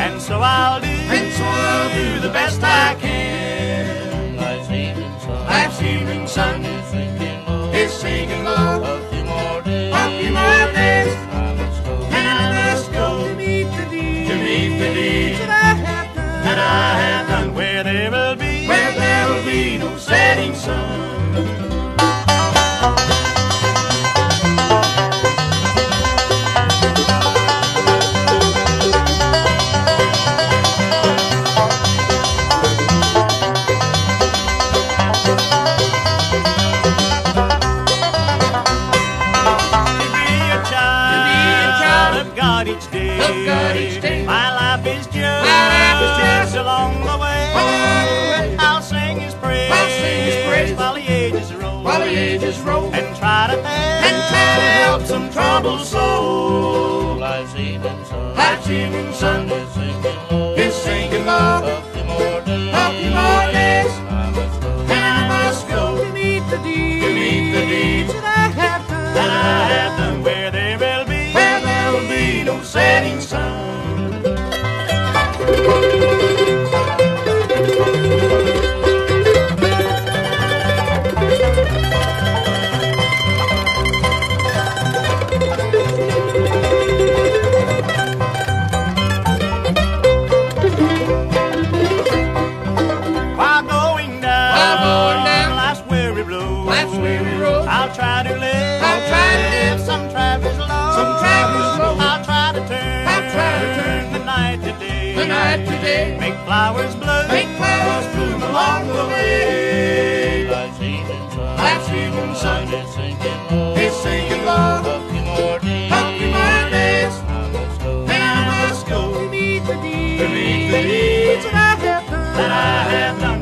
and so I'll do the best I can. Life's evening sun is sinking low. A few more days, and I must go to meet the deeds that I have done. Where there will be no setting sun. Each day, my life is just along the way. I'll sing His praise while the ages roll, and try to help some troubled soul. Life's evening sun is sinking low. A few more days, and I must go to meet the deeds that I have done. Where there will be no setting sun. While going down life's weary road, I'll try to live some travelers low. I'll try to turn the night to day, make flowers bloom along the way. Life's evening sun is sinking low. A few more days, and I must go to meet the deeds that I have done.